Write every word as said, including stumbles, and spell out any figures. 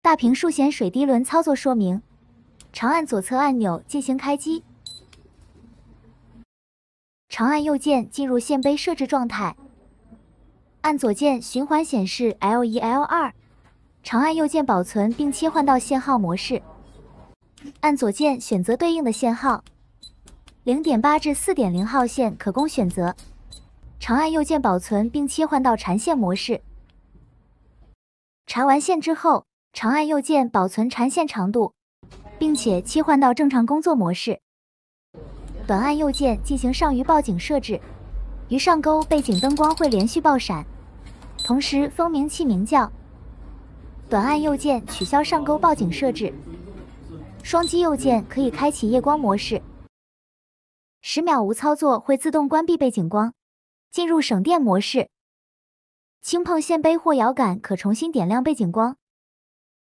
大屏数显水滴轮操作说明，长按左侧按钮进行开机，长按右键进入线杯设置状态，按左键循环显示 L 一 L 二，长按右键保存并切换到线号模式，按左键选择对应的线号， 零点八 至 四点零 号线可供选择，长按右键保存并切换到缠线模式。缠完线之后，长按右键保存缠线长度，并且切换到正常工作模式。短按右键进行上鱼报警设置，鱼上钩背景灯光会连续爆闪，同时蜂鸣器鸣叫。短按右键取消上钩报警设置，双击右键可以开启夜光模式。十秒无操作会自动关闭背景光，进入省电模式。轻碰线杯或摇杆可重新点亮背景光。